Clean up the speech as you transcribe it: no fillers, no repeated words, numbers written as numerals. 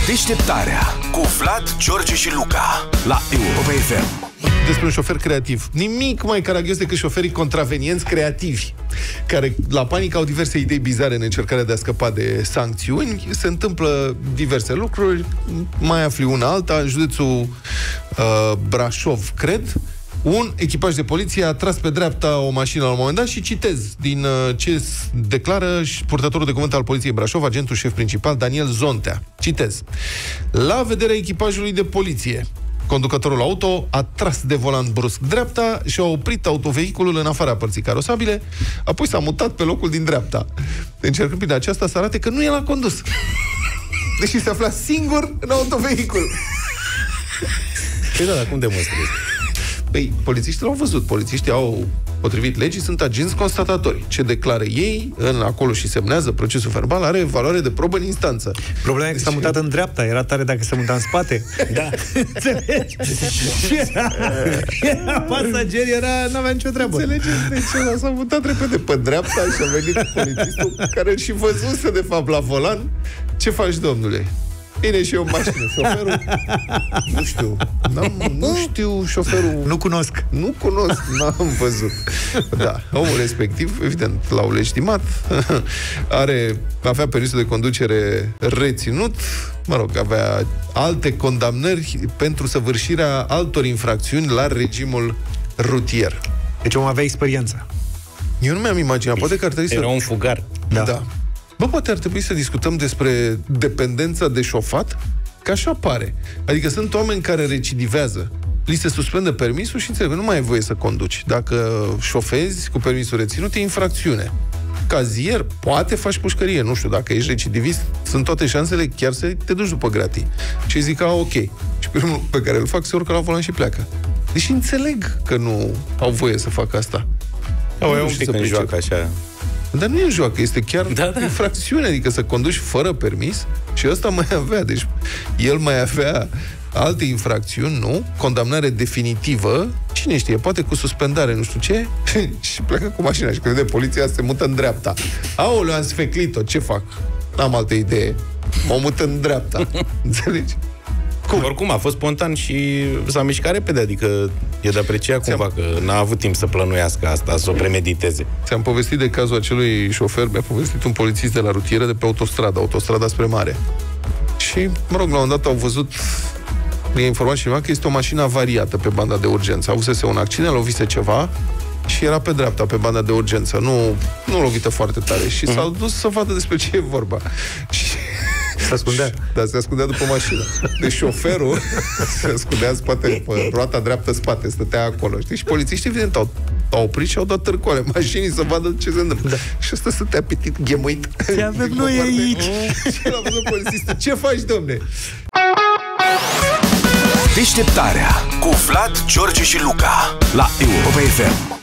Deșteptarea cu Vlad, George și Luca la Europa FM. Despre un șofer creativ. Nimic mai caragios decât șoferii contravenienți creativi, care la panică au diverse idei bizare în încercarea de a scăpa de sancțiuni. Se întâmplă diverse lucruri. Mai afli una alta. În județul Brașov, cred, un echipaj de poliție a tras pe dreapta o mașină la un moment dat și citez din ce declară purtătorul de cuvânt al poliției Brașov, agentul șef principal, Daniel Zontea. Citez. La vederea echipajului de poliție, conducătorul auto a tras de volan brusc dreapta și a oprit autovehiculul în afara părții carosabile, apoi s-a mutat pe locul din dreapta, încercând prin aceasta să arate că nu el a condus, deși se afla singur în autovehicul. Păi da, cum demonstrezi? Păi, polițiștii l-au văzut. Polițiștii au, potrivit legii, sunt agenți constatatori. Ce declară ei acolo și semnează procesul verbal are valoare de probă în instanță. Problema e că s-a mutat în dreapta. Era tare dacă se muta în spate. Da. Înțelegi? Era pasager, n-avea nicio treabă. Înțelegeți de ce? S-a mutat repede pe dreapta și a venit polițistul care și văzuse, de fapt, la volan. Ce faci, domnule? Bine, și eu în mașină. Șoferul? Nu știu șoferul. Nu cunosc, n-am văzut. Da, omul respectiv, evident, l-au legitimat. Avea permisul de conducere reținut. Mă rog, avea alte condamnări pentru săvârșirea altor infracțiuni la regimul rutier. Deci omul avea experiență. Eu nu mi-am imaginat. Poate că ar trebui Era un fugar. Da. Bă, poate ar trebui să discutăm despre dependența de șofat, că așa pare. Adică sunt oameni care recidivează, li se suspendă permisul și înțeleg, nu mai ai voie să conduci. Dacă șofezi cu permisul reținut, e infracțiune. Cazier, poate faci pușcărie, nu știu, dacă ești recidivist, sunt toate șansele chiar să te duci după gratii. Și zic, ok. Și primul pe care îl fac se urcă la volan și pleacă. Deși înțeleg că nu au voie să facă asta. E un pic când joacă așa. Dar nu e joacă, este chiar infracțiune, adică să conduci fără permis. Și ăsta mai avea, deci el mai avea alte infracțiuni, nu? Condamnare definitivă, cine știe, poate cu suspendare, nu știu ce, și pleacă cu mașina și crede poliția se mută în dreapta. Aoleu, am sfeclit-o, ce fac? N-am altă idee, mă mut în dreapta. Înțelegi? Cum? Oricum, a fost spontan și s-a mișcat repede, adică e de apreciat cumva că n-a avut timp să plănuiască asta, să o premediteze. Ți-am povestit de cazul acelui șofer, mi-a povestit un polițist de la rutieră de pe autostrada spre mare. Și, mă rog, la un moment dat au văzut, i-a informat cineva că este o mașină avariată pe banda de urgență. Avusese un accident, lovise ceva și era pe dreapta, pe banda de urgență. Nu lovită foarte tare. Și s-au dus să vadă despre ce e vorba. Și se ascundea. Da, se ascundea după mașină. Deci șoferul se ascundea în spate, pe roata dreaptă spate, stătea acolo. Știi? Și polițiștii, evident, au oprit și au dat târcoale mașinii să vadă ce se întâmplă. Da. Și ăsta stătea pitit, ghemuit. Ce avem noi aici? Și l-a văzut polițistul. Ce faci, domne? Deșteptarea cu Vlad, George și Luca la Europa FM.